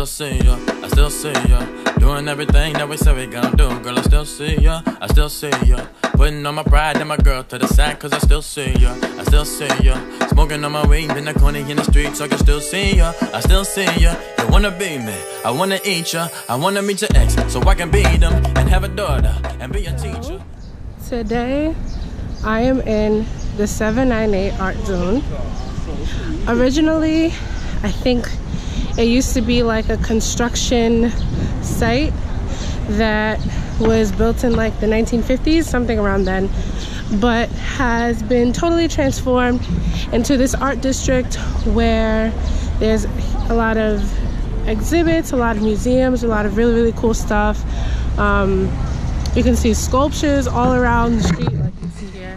still see ya, I still see ya. Doing everything that we said we gon' do. Girl, I still see ya, I still see ya. Putting on my pride and my girl to the side, cause I still see ya, I still see ya. Smoking on my weed in the corner in the street, so I can still see ya, I still see ya. You wanna be me, I wanna eat ya, I wanna meet your ex, so I can beat them and have a daughter and be a teacher. Today, I am in the 798 Art Zone. Originally, I think it used to be like a construction site that was built in like the 1950s, something around then, but has been totally transformed into this art district where there's a lot of exhibits, a lot of museums, a lot of really, really cool stuff. You can see sculptures all around the street, like you see here.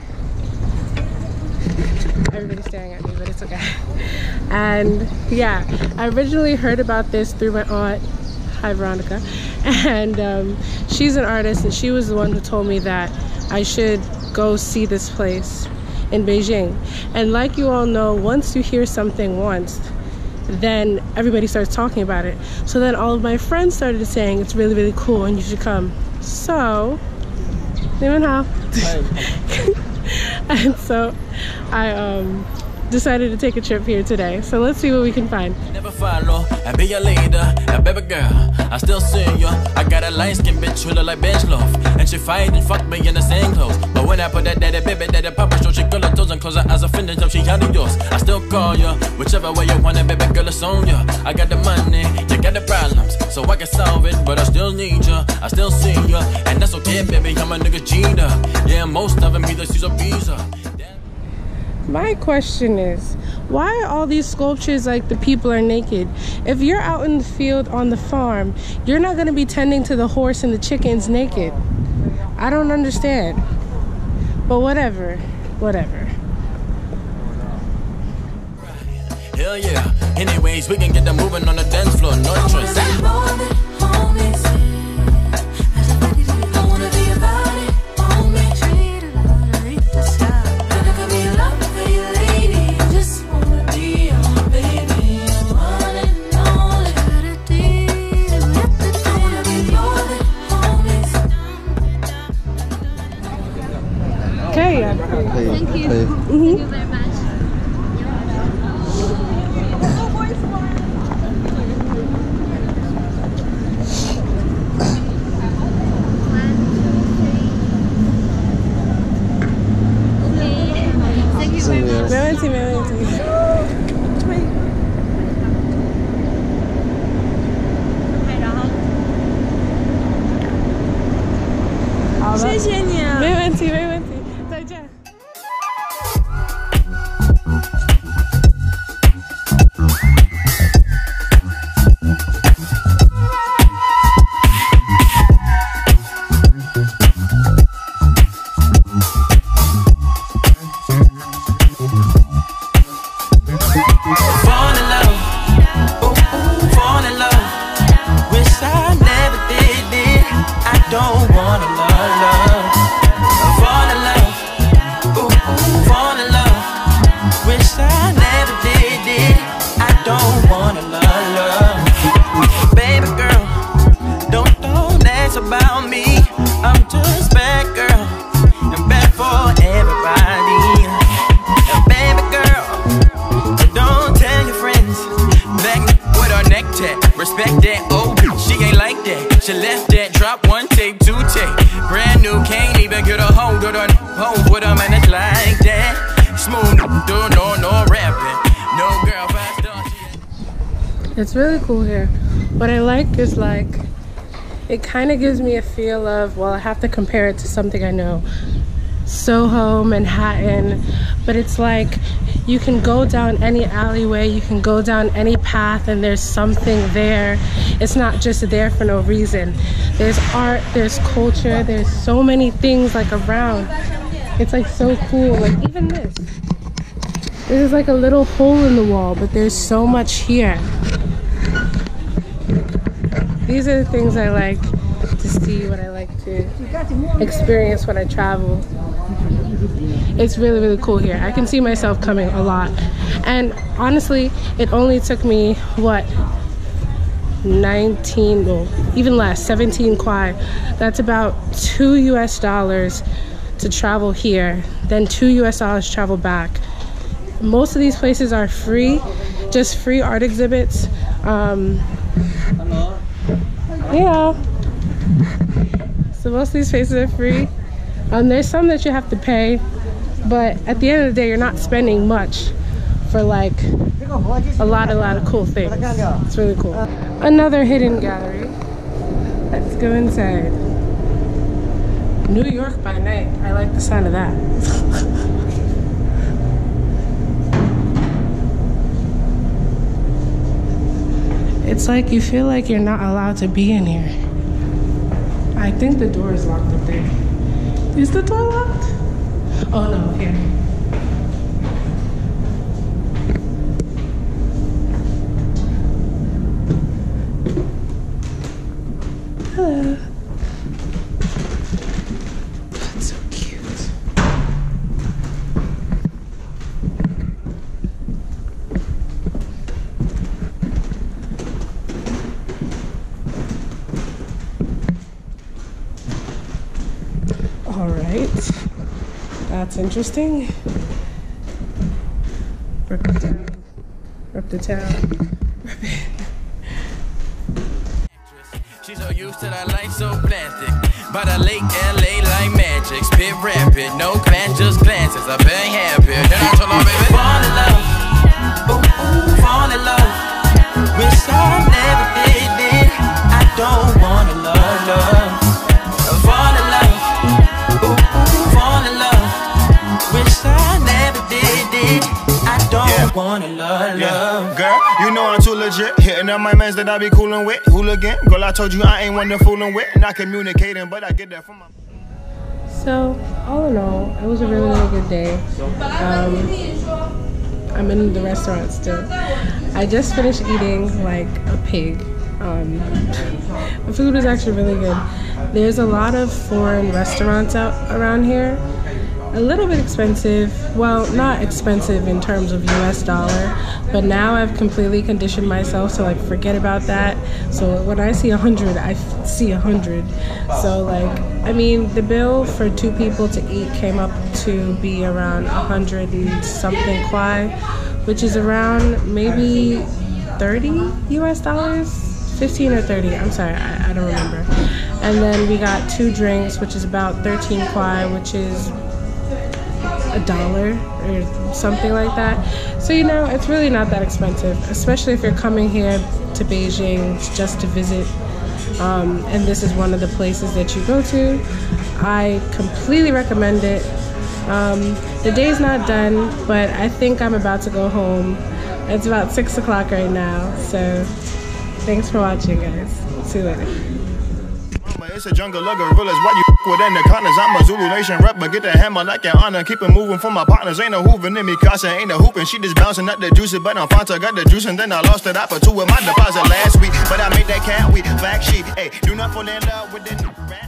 Everybody's staring at me, but it's okay. And yeah, I originally heard about this through my aunt, hi Veronica, and she's an artist, and she was the one who told me that I should go see this place in Beijing. And like you all know, once you hear something once, then everybody starts talking about it. So then all of my friends started saying it's really, really cool and you should come. So, and so I decided to take a trip here today. So let's see what we can find. Never follow and be a leader, and baby girl, I still see you. I got a light skin bitch who look like bench loaf, and she fight and fuck me in the same clothes. But when I put that daddy baby daddy papa show, she girl her toes and close her eyes offended up. She out of yours. I still call you, whichever way you want it, baby girl, it's on you. I got the money, you got the problems, so I can solve it. But I still need you, I still see you, and that's okay, baby. I'm a nigga cheater. Yeah, most of them either she's a visa. My question is, why are all these sculptures like the people are naked? If you're out in the field on the farm, you're not going to be tending to the horse and the chickens naked. I don't understand. But whatever. Hell yeah. Anyways, we can get them moving on the dance floor. No choice. Thank you. Thank you very much. She left that, drop one tape, two tape. Brand new, can't even get a hold of the home with them, and it's like that. Smooth, no rapping. No girl, fast. It's really cool here. What I like is like, it kind of gives me a feel of, well, I have to compare it to something I know. Soho, Manhattan, but it's like you can go down any alleyway, you can go down any path, and there's something there. It's not just there for no reason. There's art, there's culture, there's so many things like around. It's like so cool. Like even this is like a little hole in the wall, but there's so much here. These are the things I like to see, what I like to experience when I travel. It's really, really cool here. I can see myself coming a lot. And honestly, it only took me, what, 19, well, even less, 17 kwai. That's about $2 US to travel here, then $2 US to travel back. Most of these places are free, just free art exhibits. Yeah. So most of these places are free. There's some that you have to pay, but at the end of the day, you're not spending much for like a lot of cool things. It's really cool. Another hidden gallery. Let's go inside. New York by night. I like the sound of that. It's like you feel like you're not allowed to be in here. I think the door is locked up there. Is the door locked? Oh no, here. Hello. That's so cute. All right, that's interesting. Rip the towel. Rip the towel. She's so used to that life so plastic. But I lake LA like magic. Spit rapid, no glance, just glances. I've been happy. Then I told her, baby, fall in love. Ooh, ooh, fall in love. Wish I never did it. I don't wanna love. Fall in love. Ooh, ooh, fall in love. Wish I never did it. I don't wanna love. Girl, you know I'm too legit. Hitting up my mans that I be coolin' with. Hooligan, girl, I told you I ain't one to foolin' with. Not communicating, but I get that from my. So, all in all, it was a really, really good day. I'm in the restaurant still. I just finished eating like a pig. The food was actually really good. There's a lot of foreign restaurants out around here. A little bit expensive. Well, not expensive in terms of US dollar, but now I've completely conditioned myself to like forget about that. So when I see 100, I see 100. So like, I mean, the bill for 2 people to eat came up to be around 100 and something kwai, which is around maybe 30 US dollars, 15 or 30. I'm sorry, I don't remember. And then we got 2 drinks, which is about 13 kwai, which is $1 or something like that. So, you know, it's really not that expensive, especially if you're coming here to Beijing just to visit. And this is one of the places that you go to. I completely recommend it. The day's not done, but I think I'm about to go home. It's about 6 o'clock right now. So thanks for watching, guys. See you later. It's a jungle of gorillas. Why you with anacondas? I'm a Zulu Nation rep, but get the hammer like an honor. Keep it moving for my partners. Ain't no hooving in me, Casa. Ain't no hooping. She just bouncing up the juice, but I'm Fanta. Got the juice, and then I lost it. I put 2 with my deposit last week, but I made that cat week. Black sheep. Hey, do not fall in love with the